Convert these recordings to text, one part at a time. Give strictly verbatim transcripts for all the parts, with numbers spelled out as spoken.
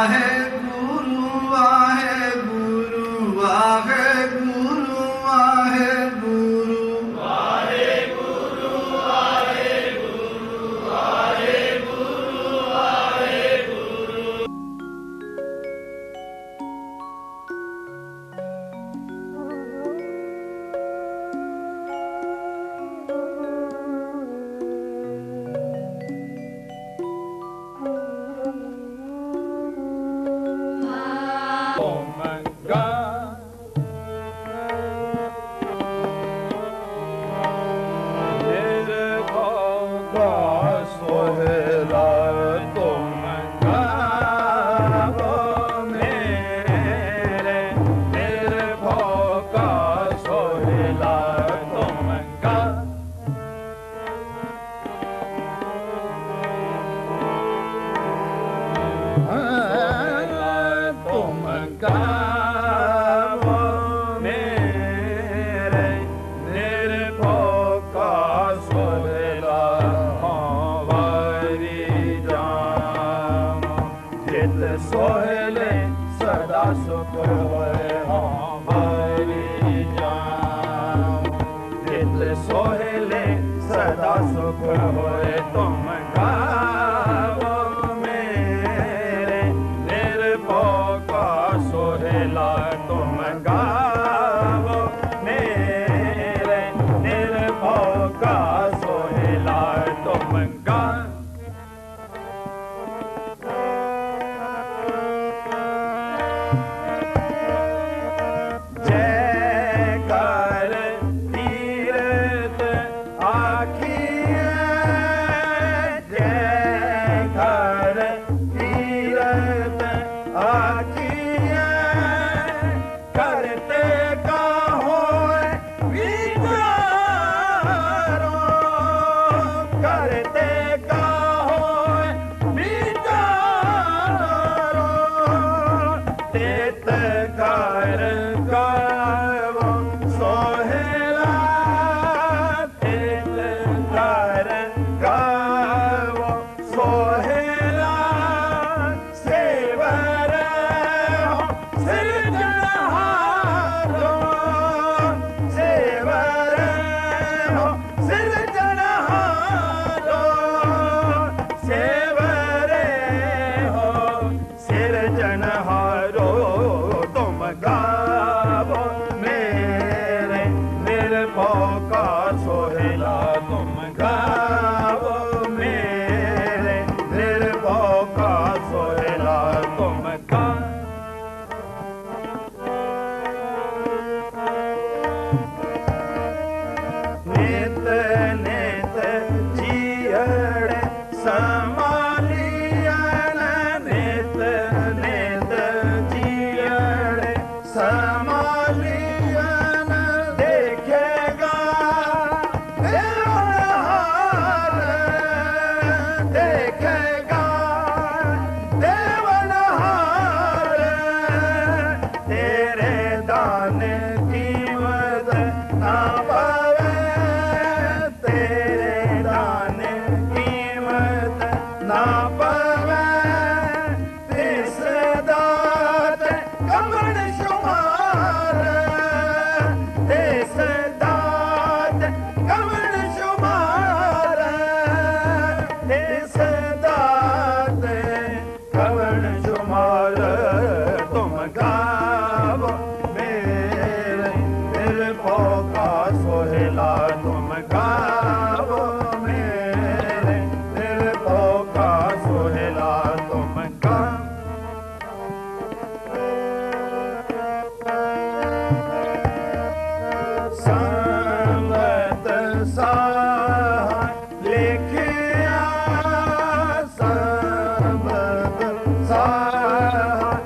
सा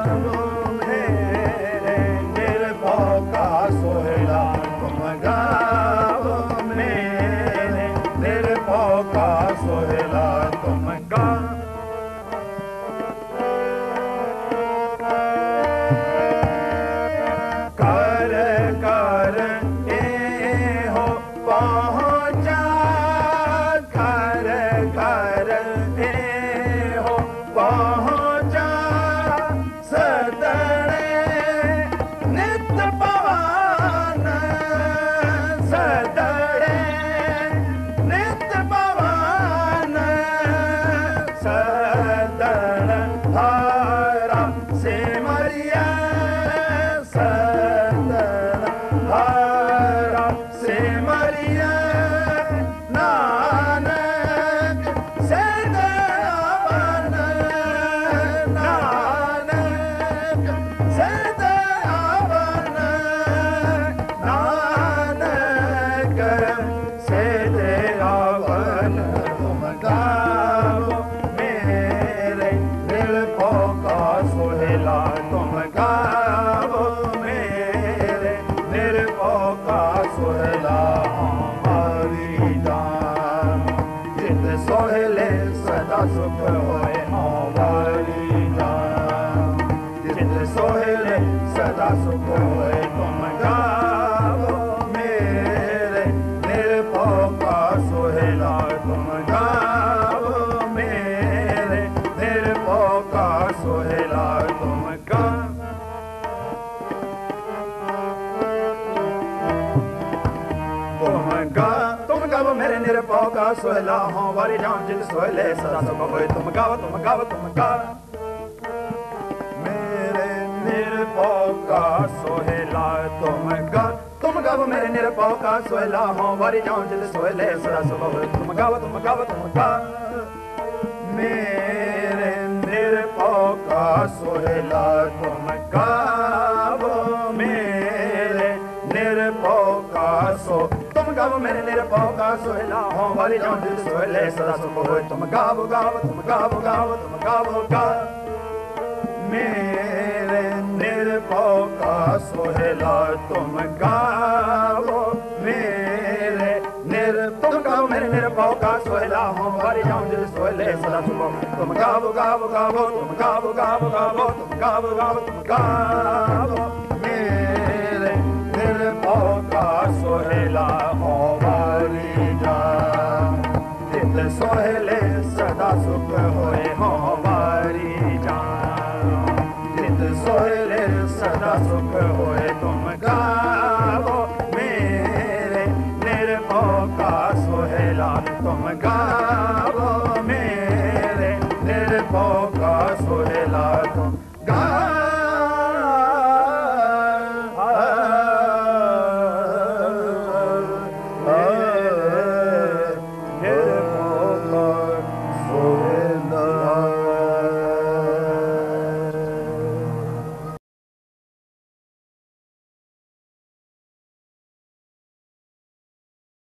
मेरे निर्भय का सोहला तुम गाओ मेरे निर्भय का सोहला तुम गाओ कर कर ए हो पहुँचा कर कर ए हो पहुँचा सतड़े नित पवन सतड़े नित पवन सतड़ धारा से मरिया सतड़ धारा से मरिया नानक से दयावन नानक से दयावन नानक से दयावन तुम गाओ मेरे निर्भय का सोहला तुम गाओ मेरे निर्भय का सोहला हमारी जान जित सोहले सदा सुख होए हमारी जान जित सोहले सदा सुख होए तुम गाओ मेरे निर्भय का सोहला तुम गाओ मेरे निर्भय का सोहला तुम गाओ तुम गा तुम गाओ मेरे निर्भय का सोहला हमारी जान जित सोहले सदा सुख होए तुम गाओ तुम गाओ तुम गाओ मेरे निर्भय का सोहला तुम गा तुम गाओ मेरे निर्भय का सोहला हमारी जान जित सोहले सदा सुख होए तुम गाओ तुम गाओ तुम गाओ मेरे निर्भय का सोहला तुम गाओ मेरे निर्भय का सो तुम गाओ मेरे निर्भय का सोहला हमारी जान जित सोहले सदा सुख होए तुम गाओ गाओ तुम गाओ गाओ तुम गाओ गाओ मेरे निर्भय का सोहला तुम गाओ मेरे निर तुम गाओ मेरे निर्भय का सोहला हमारी जान जित सोहले सदा सुख होए तुम गाओ गाओ गाओ तुम गाओ गाओ गाओ तुम गाओ गाओ तुम गाओ मेरे निर्भय का सोहला हमारी जान जित सोहले सदा सुख होए हमारी जान जित सोहले सदा सुख होए